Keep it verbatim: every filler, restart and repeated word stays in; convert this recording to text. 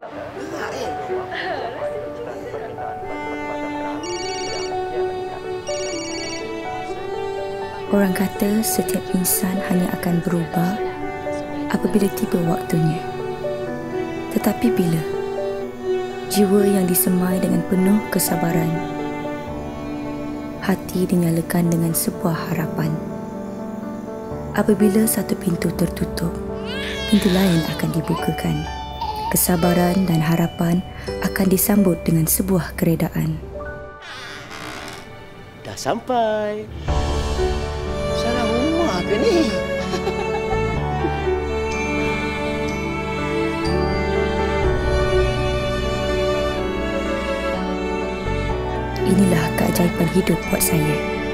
Gerak eh. Orang kata setiap insan hanya akan berubah apabila tiba waktunya. Tetapi bila jiwa yang disemai dengan penuh kesabaran, hati dinyalakan dengan sebuah harapan. Apabila satu pintu tertutup, pintu lain akan dibukakan. Kesabaran dan harapan akan disambut dengan sebuah keredaan. Dah sampai. Salah rumah ke ni? Inilah keajaiban hidup buat saya.